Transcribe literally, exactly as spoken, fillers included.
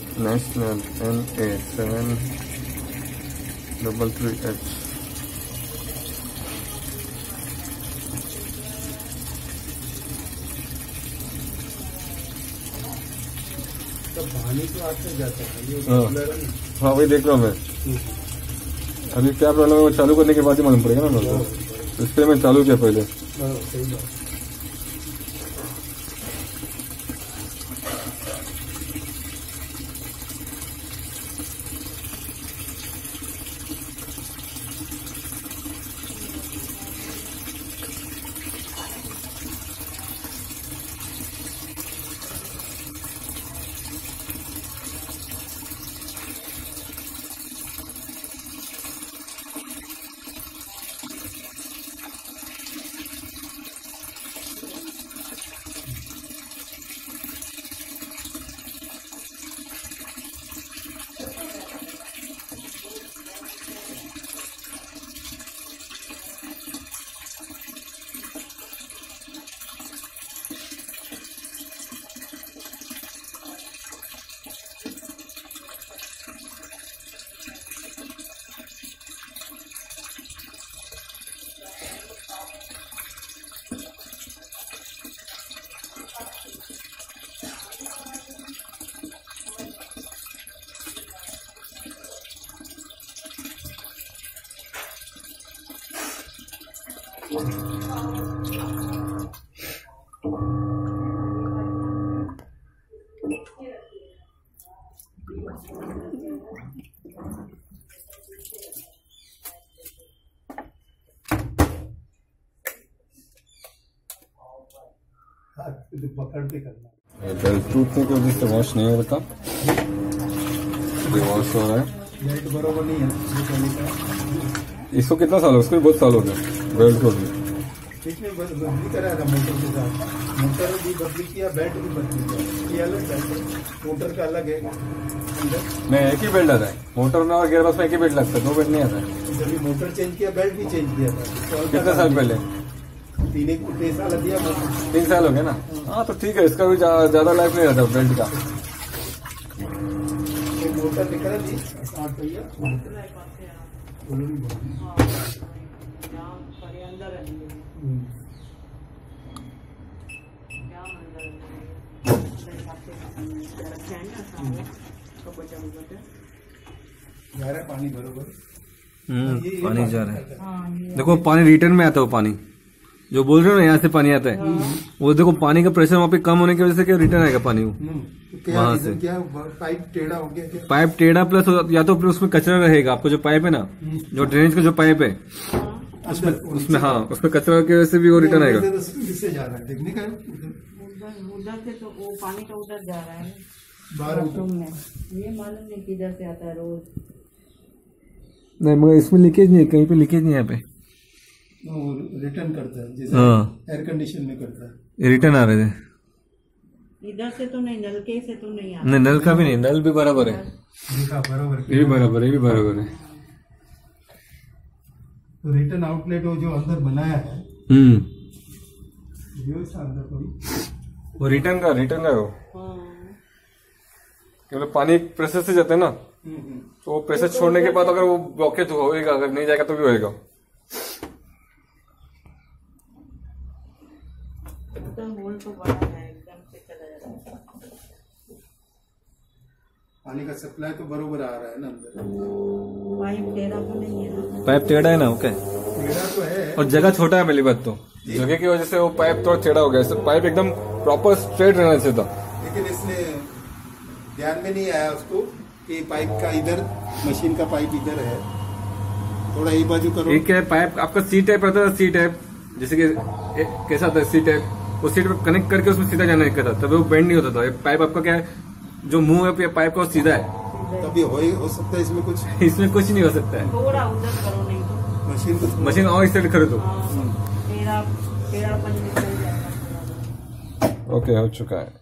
National N A seven double three H. तो पानी तो आते जाता है। हाँ हाँ वही देख रहा हूँ मैं। अभी क्या प्रॉब्लम है वो चालू करने के बाद ही मालूम पड़ेगा ना मेरे को। इसलिए मैं चालू किया पहले। सही बात। पकड़ के करना। बेल्ट टूटने की वजह से वॉश नहीं हो रहा था, वॉश हो रहा है। बेल्ट बरोबर नहीं है। इसको कितना साल हो? उसको भी बहुत साल हो गए बेल्ट को भी। इसमें बदली करा था मोटर के साथ, मोटर भी बदली किया, बेल्ट भी बदली किया। ये अलग बेल्ट, मोटर का अलग है। नहीं एक ही बेल्ट आता है मोटर में, और गियर बॉक्स में एक ही बेल्ट लगता है, दो बेल्ट नहीं आता है। जब मोटर चेंज किया बेल्ट भी चेंज किया था। कितने साल पहले? तीन एक तीन साल दिया। तीन साल हो गया ना। हाँ तो ठीक है, इसका भी ज्यादा लाइफ नहीं रहता बेल्ट का। मोटर निकल दी स्टार्ट भैया। जा रहा है पानी बरोबर। हम्म पानी जा रहा है। देखो पानी रिटर्न में आता है, वो पानी जो बोल रहे हो ना यहाँ से पानी आता है, वो देखो पानी का प्रेशर वहाँ पे कम होने की वजह से क्या रिटर्न आएगा पानी वो वहाँ से। क्या पाइप टेढ़ा हो गया क्या? पाइप टेढ़ा प्लस या तो उसमें कचरा रहेगा। आपको जो पाइप है ना, जो ड्रेनेज का जो पाइप है उसमें उसमें हाँ उसमें कचरा की वजह से भी वो रिटर्न आएगा। किससे जा रहा है देखने का? उधर से तो वो पानी का उधर जा रहा है बाहर में। ये मालूम नहीं किधर से आता है रोज। नहीं मगर इसमें लीकेज नहीं है, कहीं पे लीकेज नहीं है। यहाँ पे रिटर्न करता है जैसे एयर कंडीशन में करता है। रिटर्न आ रहे थे इधर से तो नहीं, नलके से तो नहीं आता। नहीं नल का भी नहीं, नल भी बराबर है। बराबर ये भी बराबर है, ये भी बराबर है। तो रिटर्न आउटलेट वो जो अंदर बनाया है, हम्म अंदर कोई वो रिटर्न का रिटर्न का वो केवल पानी प्रेशर से जाता है ना, तो वो प्रेशर छोड़ने के बाद अगर वो ब्लॉकेज होएगा, अगर नहीं जाएगा तो भी होएगा। होल तो बड़ा है, एकदम से चला जाता है। पानी का सप्लाई तो बरोबर आ रहा है ना अंदर। पाइप टेढ़ा तो नहीं है ना? पाइप टेढ़ा है ना, ओके टेढ़ा तो है और जगह छोटा है। पहली बात तो जगह की वजह से वो पाइप थोड़ा टेढ़ा हो गया। पाइप एकदम प्रॉपर स्ट्रेट रहना चाहिए था, लेकिन इसने ध्यान में नहीं आया उसको कि पाइप का इधर मशीन का पाइप इधर है, थोड़ा ये बाजू करो। एक है पाइप आपका सी टाइप रहता है, सी टाइप जैसे कि कैसा था सी टाइप, वो सीट पे कनेक्ट करके उसमें सीधा जाना का था, तभी वो बेंड नहीं होता था। पाइप आपका क्या है, जो मुंह है पाइप का वो सीधा है, तभी हो, हो सकता है इसमें कुछ इसमें कुछ नहीं हो सकता है। थोड़ा उधर करो, नहीं तो मशीन को मशीन और इस साइड खरीदो। टेढ़ा टेढ़ापन निकल जाएगा। ओके हो चुका है।